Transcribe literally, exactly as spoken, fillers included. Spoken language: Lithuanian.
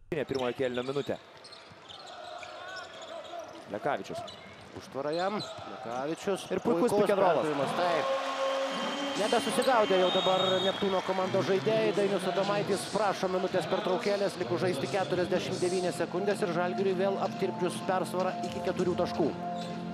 Pirmojo kėlinio minutė. Lekavičius. Užtvara jam. Lekavičius. Ir puikus pick and rollas. Taip. Nebesusigaudė jau dabar Neptūno komandos žaidėjai. Dainius Adomaitis prašo minutės pertraukėlės, likus žaisti keturiasdešimt devynias sekundės ir Žalgiriui vėl aptirpdžius persvarą iki keturių taškų.